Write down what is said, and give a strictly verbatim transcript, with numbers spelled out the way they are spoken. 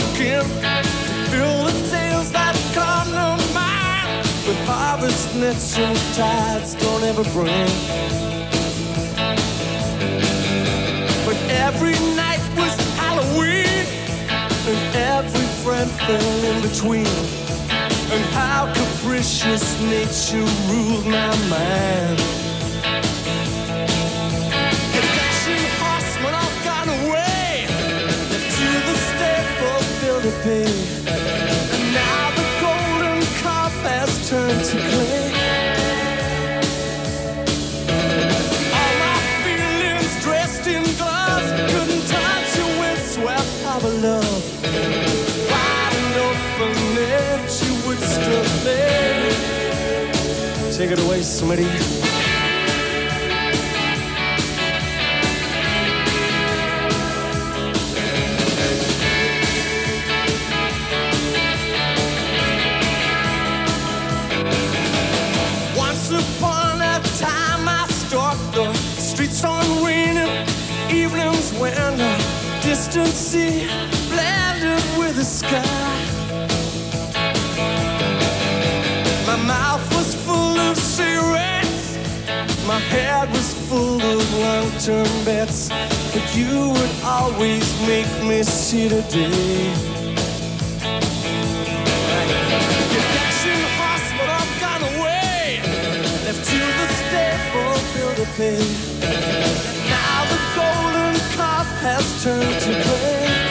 working to fill the sails that corner mine, with harvest nets and tides don't ever bring. But every night was Halloween, and every friend fell in between. And how capricious nature ruled my mind. The dashing horsemen all gone away, left to the stable bill to pay. And now the golden calf has turned to clay. All my feelings dressed in gloves couldn't touch a windswept harbor love. Wide open net you would still play. Take it away, Smitty. Once upon a time I stalked the streets on rainy evenings when a distant sea blended with the sky. My mouth was full of cigarettes, my head was full of long-term bets, but you would always make me see the day. Your dashing horsemen all gone away, left to the stable bill to pay. Now the golden calf has turned to gray.